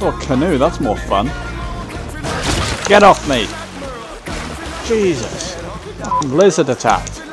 Oh, canoe, that's more fun. Get off me! Jesus. Lizard attacked.